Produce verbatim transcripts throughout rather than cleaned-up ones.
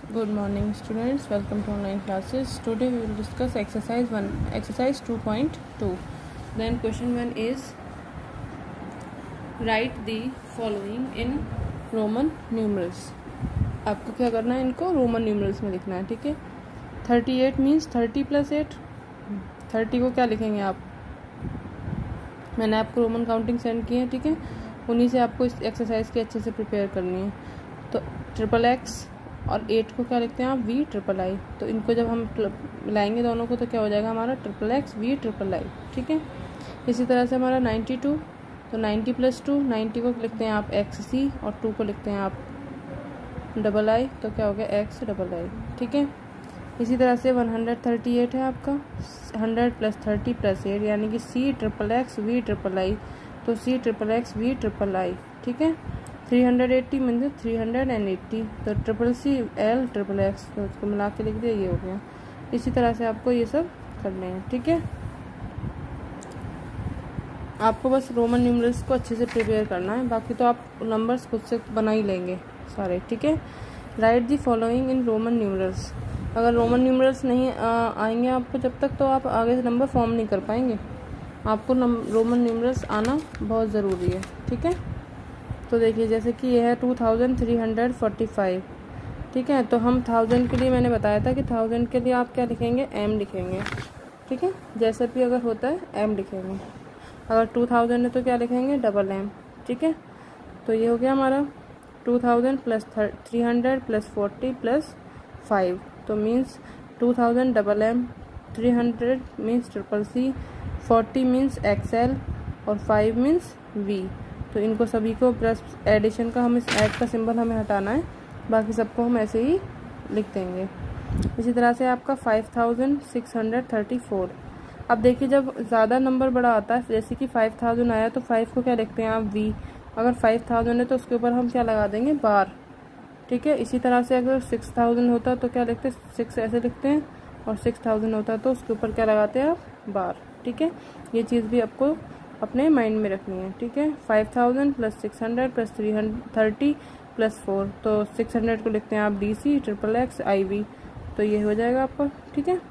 Good morning students, welcome to online classes. Today we will discuss exercise one, exercise two point two. Then question one is write the following in Roman numerals. आपको क्या करना है, इनको Roman numerals में लिखना है, ठीक है। Thirty eight means thirty plus eight, thirty को क्या लिखेंगे आप, मैंने आपको रोमन काउंटिंग सेंड की है, ठीक है। उन्हीं से आपको इस एक्सरसाइज की अच्छे से प्रिपेयर करनी है। तो ट्रिपल एक्स और एट को क्या लिखते हैं आप, वी ट्रिपल आई। तो इनको जब हम मिलाएंगे दोनों को तो क्या हो जाएगा हमारा triple X V triple I, ठीक है। इसी तरह से हमारा नाइन्टी टू, तो नाइन्टी प्लस टू, नाइन्टी को लिखते हैं आप एक्स सी और टू को लिखते हैं आप डबल आई, तो क्या हो गया एक्स डबल आई, ठीक है। इसी तरह से वन हंड्रेड थर्टी एट है आपका, hundred plus thirty plus eight यानी कि C triple X V triple I, तो C triple X V triple I, ठीक है। Three hundred eighty means three hundred and eighty, तो triple C L triple X, तो उसको मिला के लिख दिया, ये हो गया। इसी तरह से आपको ये सब करने हैं, ठीक है। आपको बस रोमन न्यूमरल्स को अच्छे से प्रिपेयर करना है, बाकी तो आप नंबर्स खुद से बना ही लेंगे सारे, ठीक है। Write the following in Roman numerals. अगर रोमन न्यूमरल्स नहीं आ, आएंगे आपको जब तक, तो आप आगे से नंबर फॉर्म नहीं कर पाएंगे। आपको रोमन न्यूमरल्स आना बहुत ज़रूरी है, ठीक है। तो देखिए जैसे कि यह है two thousand three hundred forty five, ठीक है। तो हम थाउजेंड के लिए मैंने बताया था कि थाउजेंड के लिए आप क्या लिखेंगे, एम लिखेंगे, ठीक है। जैसे भी अगर होता है एम लिखेंगे। अगर टू थाउजेंड है तो क्या लिखेंगे, डबल एम, ठीक है। तो ये हो गया हमारा two thousand plus three hundred plus forty plus five, तो means two thousand double M, three hundred means triple C, forty means X L और फाइव मीन्स वी। तो इनको सभी को प्लस एडिशन का, हम इस ऐड का सिंबल हमें हटाना है, बाकी सबको हम ऐसे ही लिख देंगे। इसी तरह से आपका five thousand six hundred thirty four. अब देखिए जब ज़्यादा नंबर बड़ा आता है, जैसे कि फाइव थाउजेंड आया तो फाइव को क्या लिखते हैं आप, वी। अगर फाइव थाउजेंड है तो उसके ऊपर हम क्या लगा देंगे, बार, ठीक है। इसी तरह से अगर सिक्स थाउजेंड होता तो क्या लिखते, सिक्स ऐसे लिखते हैं, और सिक्स थाउजेंड होता तो उसके ऊपर क्या लगाते हैं आप, बार, ठीक है। ये चीज़ भी आपको अपने माइंड में रखनी है, ठीक है। Five thousand plus six hundred plus three hundred thirty plus four, तो सिक्स हंड्रेड को लिखते हैं आप D C triple X I V, तो ये हो जाएगा आपका, ठीक है।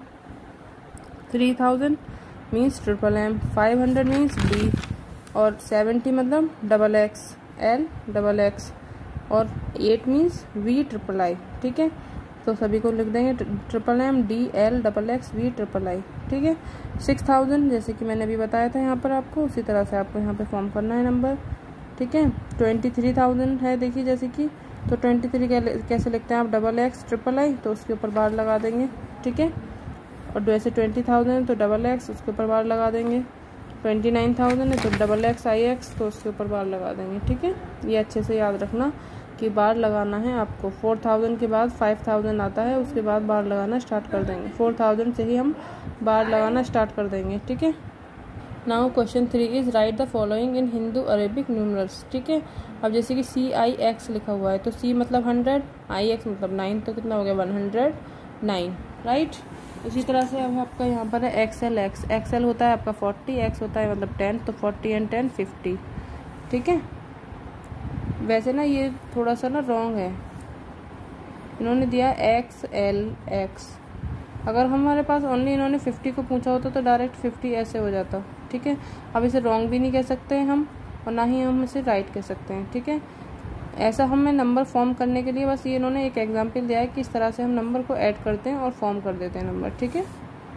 Three thousand means triple M, five hundred means D, और सेवेंटी मतलब double X L double X, और eight means V triple I, ठीक है। तो सभी को लिख देंगे triple M D L double x V triple I, ठीक है। सिक्स थाउजेंड जैसे कि मैंने अभी बताया था यहाँ पर आपको, उसी तरह से आपको यहाँ पे फॉर्म करना है नंबर, ठीक है। ट्वेंटी थ्री थाउजेंड है, देखिए जैसे कि, तो ट्वेंटी थ्री कैसे लिखते हैं आप, डबल एक्स ट्रिपल आई, तो उसके ऊपर बार लगा देंगे, ठीक है। और वैसे ट्वेंटी थाउजेंड तो डबल एक्स, उसके ऊपर बार लगा देंगे। ट्वेंटी नाइन थाउजेंड है तो डबल एक्स आई एक्स, तो उसके ऊपर बार लगा देंगे, ठीक है। ये अच्छे से याद रखना कि बार लगाना है आपको। फोर थाउजेंड के बाद फाइव थाउजेंड आता है, उसके बाद बार लगाना स्टार्ट कर देंगे। फोर थाउजेंड से ही हम बार लगाना स्टार्ट कर देंगे, ठीक है। Now question three is write the following in Hindu Arabic numerals, ठीक है। अब जैसे कि सी आई एक्स लिखा हुआ है, तो सी मतलब हंड्रेड, आई एक्स मतलब नाइन, तो कितना हो गया वन हंड्रेड नाइन, राइट। इसी तरह से अब आपका यहाँ पर है X L X, X L होता है आपका फोर्टी, एक्स होता है मतलब टेन, तो फोर्टी एंड टेन फिफ्टी, ठीक है। वैसे ना ये थोड़ा सा ना रॉन्ग है, इन्होंने दिया एक्स एल एक्स। अगर हमारे पास ओनली इन्होंने फिफ्टी को पूछा होता तो डायरेक्ट फिफ्टी ऐसे हो जाता, ठीक है। अब इसे रॉन्ग भी नहीं कह सकते हैं हम, और ना ही हम इसे राइट कह सकते हैं, ठीक है। ऐसा हमें नंबर फॉर्म करने के लिए बस ये इन्होंने एक एग्जाम्पल दिया है कि इस तरह से हम नंबर को ऐड करते हैं और फॉर्म कर देते हैं नंबर, ठीक है।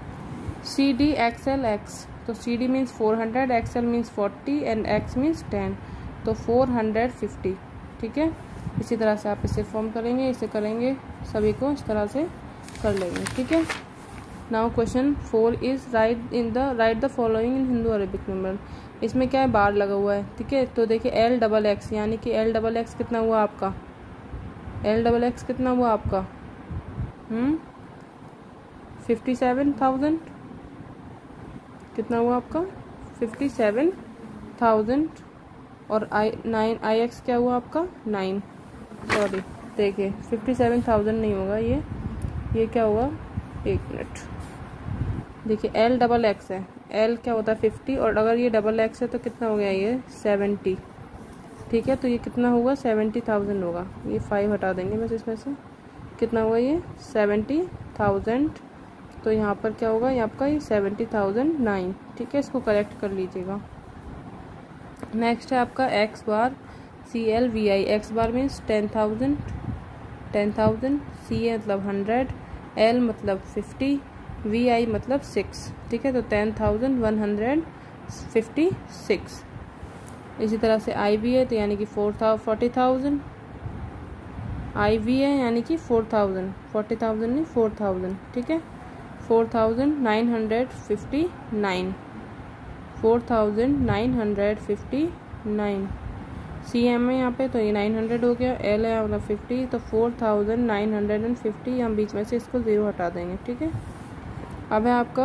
C D X L X, तो C D means four hundred, X L means forty and X means ten, तो फोर हंड्रेड फिफ्टी, ठीक है। इसी तरह से आप इसे फॉर्म करेंगे, इसे करेंगे, सभी को इस तरह से कर लेंगे, ठीक है। Now question four is write in the write the following in Hindu Arabic numeral. इसमें क्या है, बार लगा हुआ है, ठीक है। तो देखिए एल डबल एक्स, यानी कि एल डबल एक्स कितना हुआ आपका, एल डबल एक्स कितना हुआ आपका, हम्म फिफ्टी सेवन थाउजेंड, कितना हुआ आपका, फिफ्टी सेवन थाउजेंड, और आई नाइन आई एक्स क्या हुआ आपका, नाइन, सॉरी देखिए फिफ्टी सेवन थाउजेंड नहीं होगा ये, ये क्या होगा, एक मिनट, देखिए एल डबल एक्स है, एल क्या होता है फिफ्टी, और अगर ये डबल एक्स है तो कितना हो गया ये सेवेंटी, ठीक है। तो ये कितना होगा, सेवेंटी थाउजेंड होगा। ये फाइव हटा देंगे बस इसमें से, कितना हुआ ये सेवेंटी थाउजेंड, तो यहाँ पर क्या होगा, ये आपका ये सेवेंटी थाउजेंड नाइन। ठीक है, इसको करेक्ट कर लीजिएगा। नेक्स्ट है आपका X bar C L V I. X bar means ten thousand, ten thousand, C A मतलब हंड्रेड, एल मतलब फिफ्टी, वी आई मतलब सिक्स। ठीक है, तो ten thousand one hundred fifty six. इसी तरह से आई वी है तो यानी कि फोर था फोर्टी थाउजेंड, आई वी है यानी कि फोर थाउजेंड, फोर्टी थाउजेंड नहीं फोर थाउजेंड। ठीक है, four thousand nine hundred fifty nine, four thousand nine hundred fifty nine. C M है यहाँ पे तो ये नाइन हंड्रेड हो गया, एल है मतलब फिफ्टी, तो four thousand nine hundred and fifty, हम बीच में से इसको ज़ीरो हटा देंगे। ठीक है, अब है आपका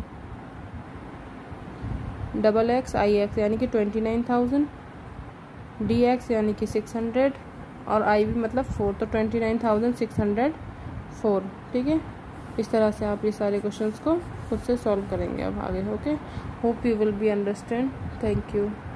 डबल एक्स आई एक्स यानी कि twenty nine thousand, D X यानी कि सिक्स हंड्रेड, और आई वी मतलब फोर, तो twenty nine thousand six hundred four. ठीक है, इस तरह से आप ये सारे क्वेश्चंस को खुद से सॉल्व करेंगे अब आगे। Okay, hope you will be understand. Thank you.